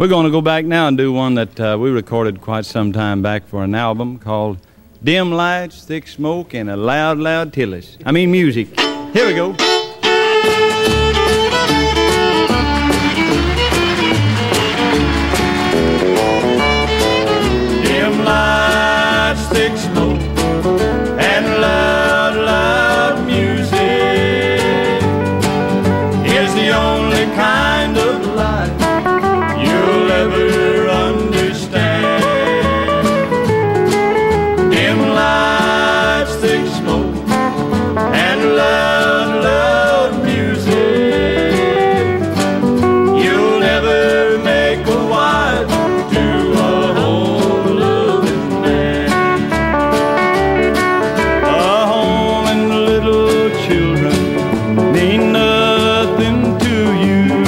We're going to go back now and do one that we recorded quite some time back for an album called Dim Lights, Thick Smoke, and a Loud, Loud Tillis. I mean music. Here we go. Dim lights, thick smoke, and loud, loud music is the only kind of life you'll ever understand. Dim lights, thick smoke, and loud, loud music. You'll never make a wife to a home loving man. A home and little children mean nothing to you.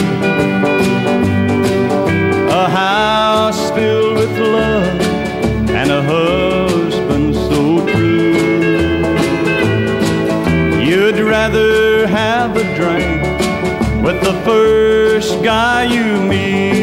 A house filled with love and a husband so true. You'd rather have a drink with the first guy you meet